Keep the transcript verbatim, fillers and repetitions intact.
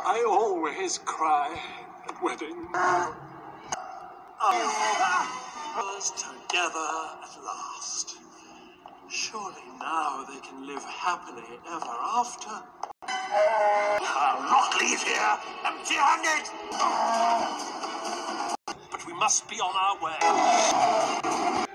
I always cry at weddings. Us together at last. Surely now they can live happily ever after. I'll not leave here empty-handed! But we must be on our way.